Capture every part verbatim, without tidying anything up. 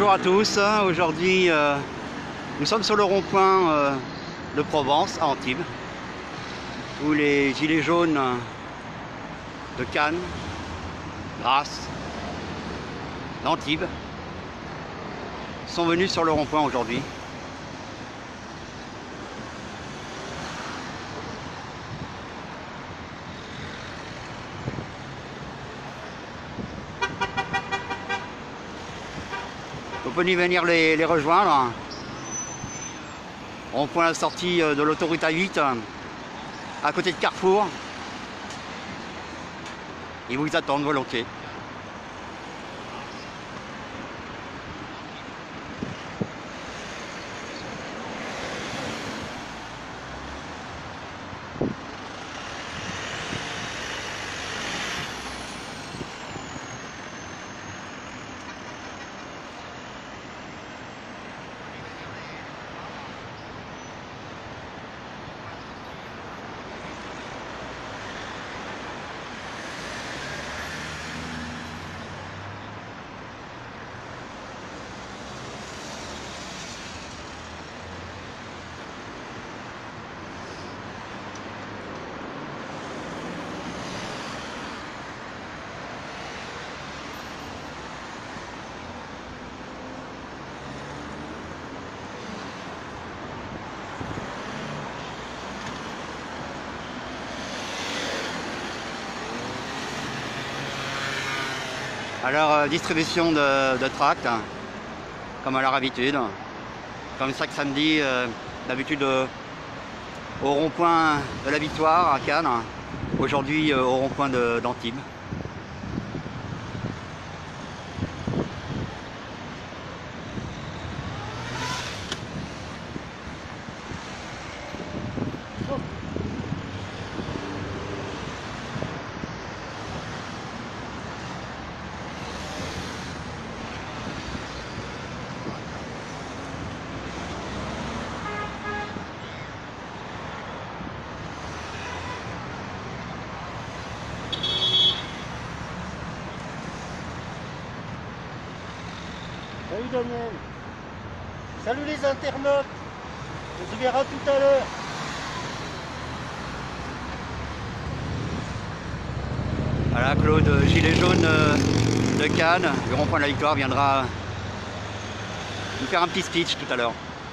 Bonjour à tous, aujourd'hui euh, nous sommes sur le rond-point euh, de Provence à Antibes où les gilets jaunes de Cannes, Grasse, d'Antibes sont venus sur le rond-point aujourd'hui. Vous pouvez venir les, les rejoindre. Rond-point à la sortie de l'autoroute A huit, à côté de Carrefour. Ils vous attendent volontiers. Alors, euh, distribution de, de tracts, hein, comme à leur habitude. Comme chaque samedi, euh, d'habitude euh, au rond-point de la Victoire à Cannes, hein. Aujourd'hui euh, au rond-point d'Antibes. Salut Daniel. Salut les internautes. On se verra tout à l'heure. Voilà, Claude, gilet jaune de Cannes, du rond-point de la Victoire, viendra nous faire un petit speech tout à l'heure.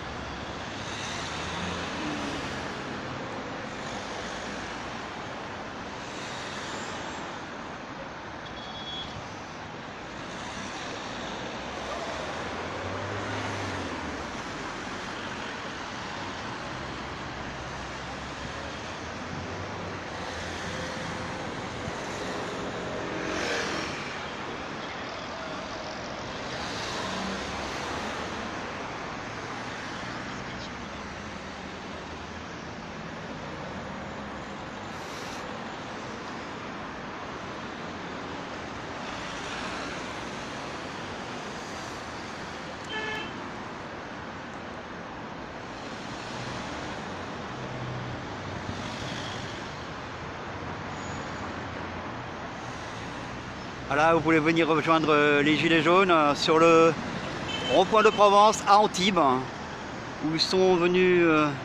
Voilà, vous pouvez venir rejoindre les gilets jaunes sur le rond-point de Provence à Antibes, où sont venus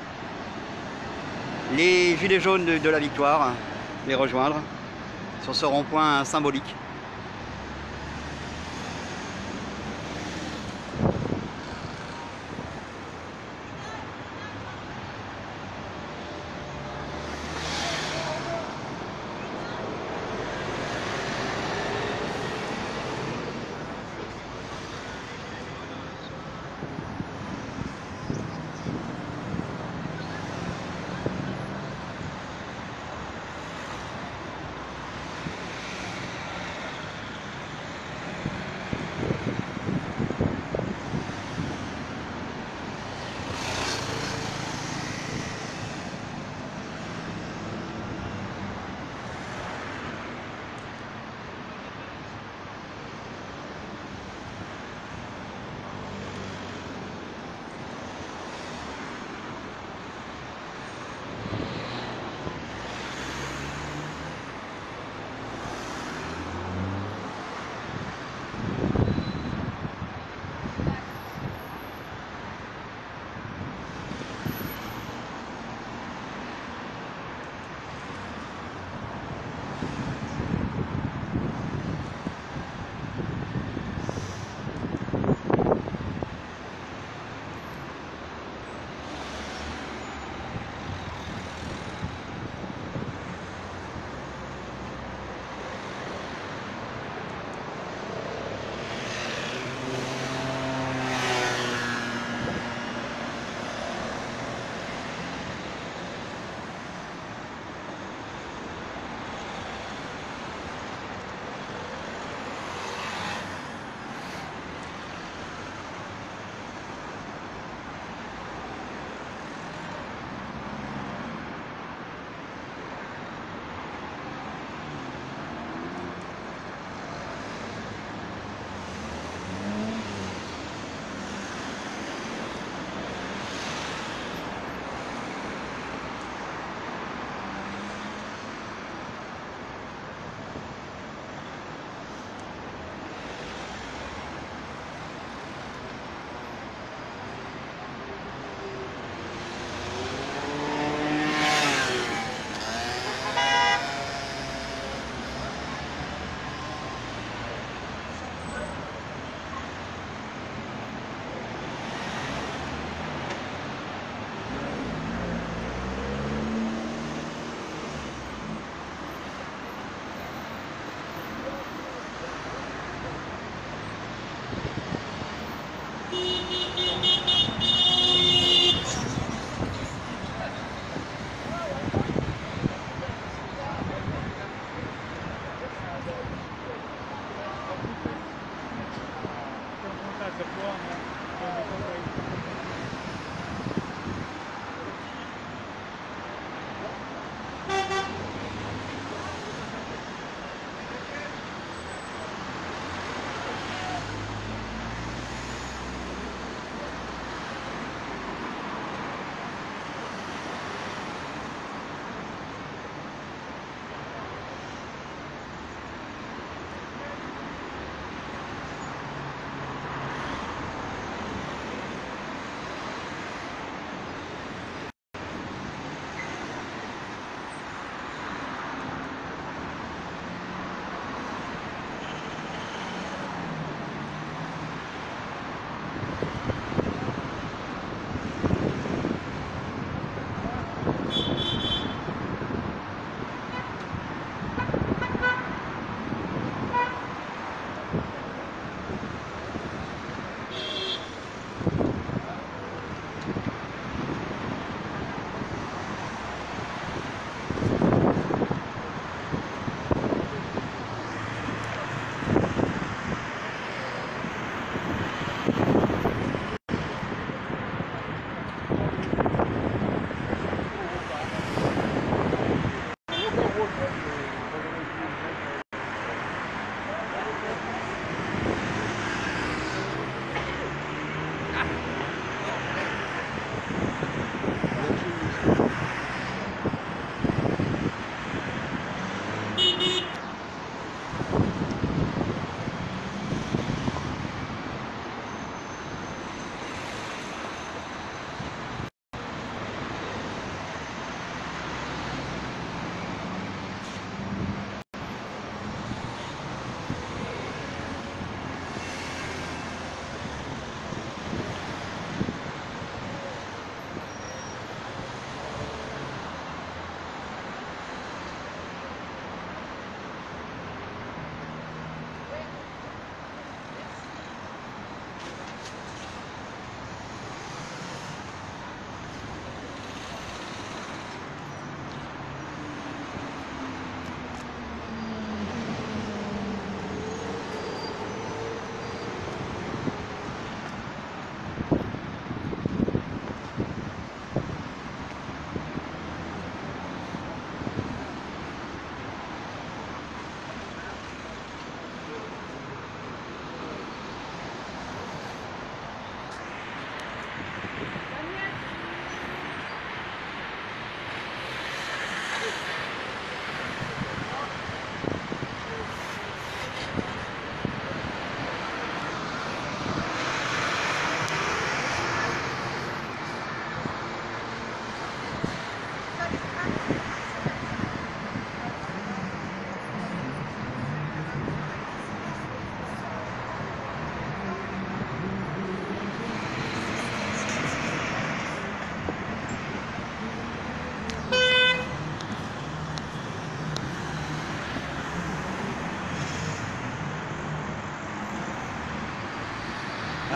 les gilets jaunes de, de la Victoire, les rejoindre sur ce rond-point symbolique.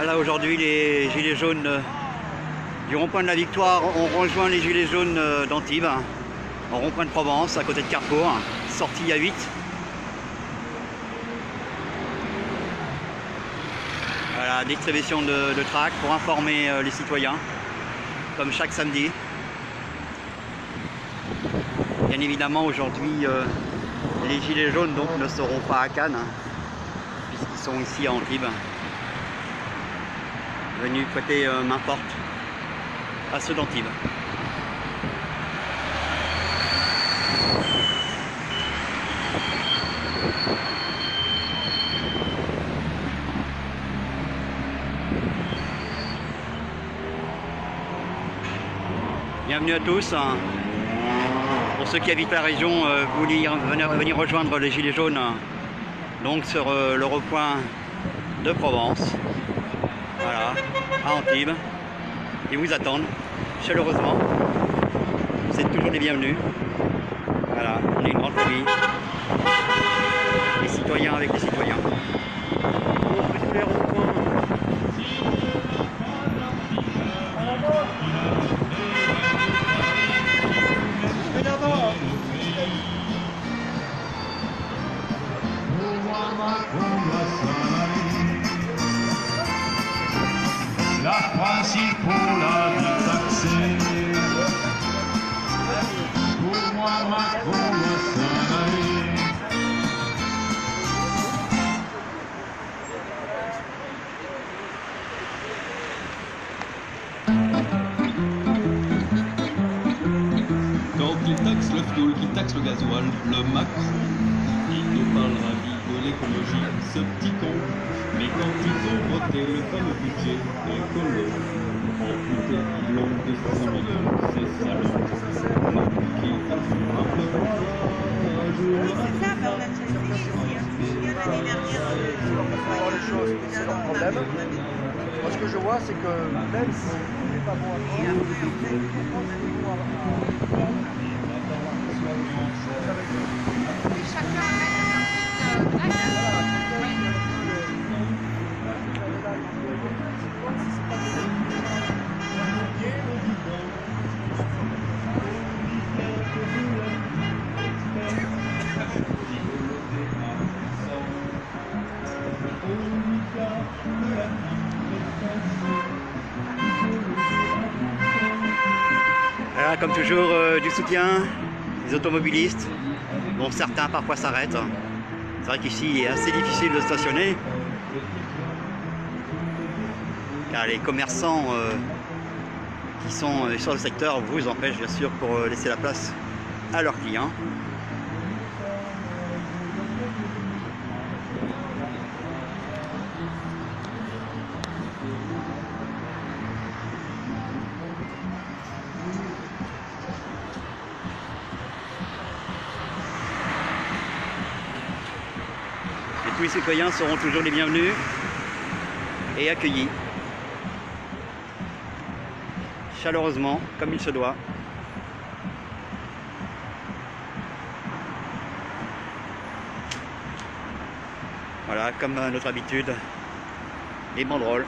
Voilà, aujourd'hui les gilets jaunes euh, du rond-point de la Victoire ont rejoint les gilets jaunes euh, d'Antibes, au rond-point de Provence, à côté de Carrefour, sortie à huit. Voilà, distribution de, de tracts pour informer euh, les citoyens, comme chaque samedi. Bien évidemment, aujourd'hui, euh, les gilets jaunes donc, ne seront pas à Cannes, hein, puisqu'ils sont ici à Antibes, venus prêter euh, main forte à ceux d'Antibes. Bienvenue à tous. Pour ceux qui habitent la région, euh, vous voulez venir, venir rejoindre les Gilets jaunes donc sur euh, le rond-point de Provence, voilà, à Antibes. Ils vous attendent chaleureusement. Vous êtes toujours les bienvenus. Voilà, on est une grande famille. Les citoyens avec les citoyens. On peut tous les ronds-points. Mais d'abord, la principe pour la vie taxée. Pour moi, Macron va s'en aller. Quand il taxe le fioul, qu'il taxe le gasoil, le Macron, il nous parlera de l'écologie, ce petit con. Mais quand ils ont voté le fameux budget écolo, en coûté, ils l'ont de cent millions, c'est salauds. Donc, qui a vu un peu un jour. C'est ça, mais on a déjà essayé ici. Il y a l'année dernière, c'est leur les choses, c'est leur problème. Moi, ce que je vois, c'est que même si c'est pas bon à et faire, après, en fait, on a chacun a sa petite Voilà, comme toujours, euh, du soutien des automobilistes, dont certains parfois s'arrêtent. C'est vrai qu'ici il est assez difficile de stationner, car les commerçants euh, qui sont sur le secteur vous empêchent bien sûr pour euh, laisser la place à leurs clients. Tous les citoyens seront toujours les bienvenus et accueillis chaleureusement, comme il se doit. Voilà, comme à notre habitude, les banderoles.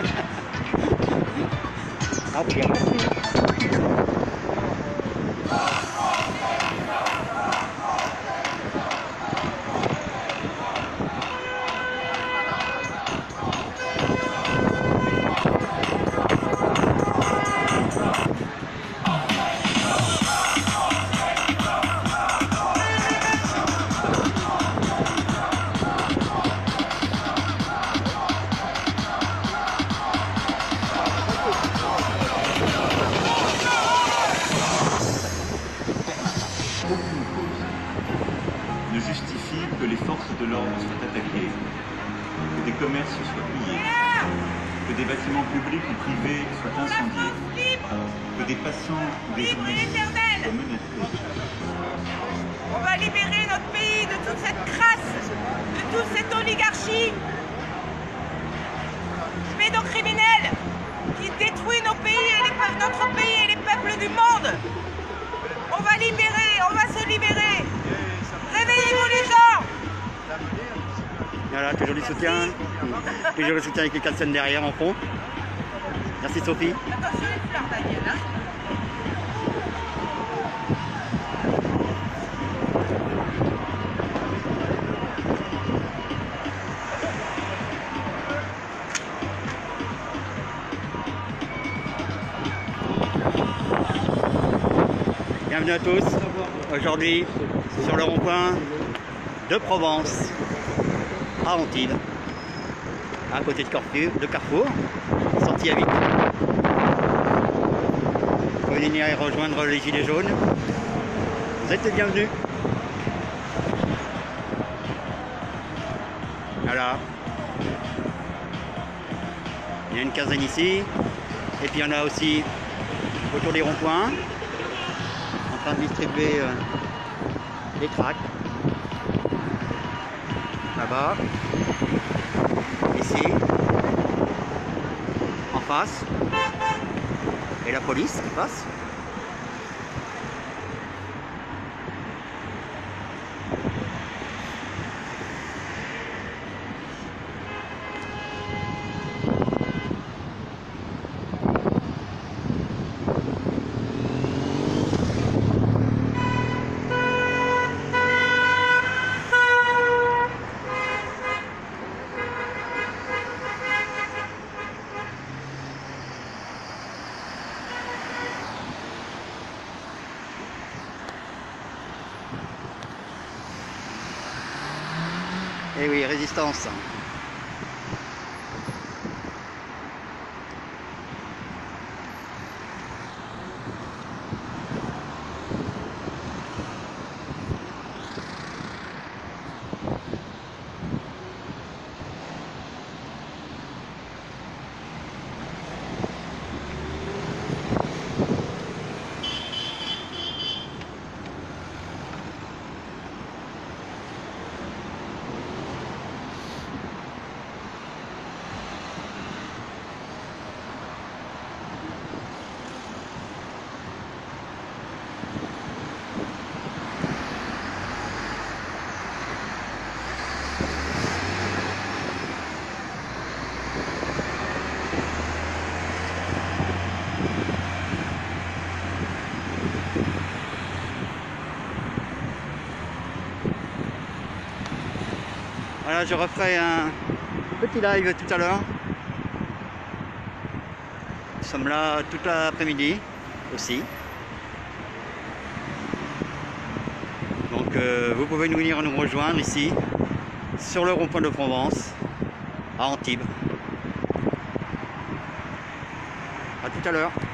Ah, puis, ne justifie que les forces de l'ordre soient attaquées, que des commerces soient pillés, que des bâtiments publics ou privés soient incendiés, que des passants ou des journalistes soient menacés. On va libérer notre pays de toute cette crasse, de toute cette oligarchie pédocriminelle qui détruit nos pays et les peuples, notre pays et les peuples du monde. On va libérer, on va se libérer. Réveillez-vous les gens. Voilà, toujours du soutien. Toujours le soutien avec les quatre scènes derrière en fond. Merci Sophie. Attention les fleurs Daniel, hein. Bienvenue à tous. Aujourd'hui, sur le rond-point de Provence, à Antibes, à côté de Carrefour, de Carrefour, sortie à vite. Vous pouvez venir rejoindre les Gilets jaunes. Vous êtes les bienvenus. Voilà. Il y a une quinzaine ici. Et puis il y en a aussi autour des ronds-points, en train de distribuer euh, des tracts. Là-bas, ici, en face, et la police qui passe. Et oui, résistance. Voilà, je referai un petit live tout à l'heure. Nous sommes là toute l'après-midi aussi. Donc euh, vous pouvez nous venir nous rejoindre ici, sur le rond-point de Provence, à Antibes. A tout à l'heure.